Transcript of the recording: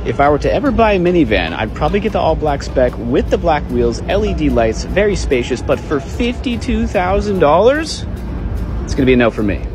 If I were to ever buy a minivan, I'd probably get the all-black spec with the black wheels, LED lights, very spacious, but for $52,000, it's going to be a no for me.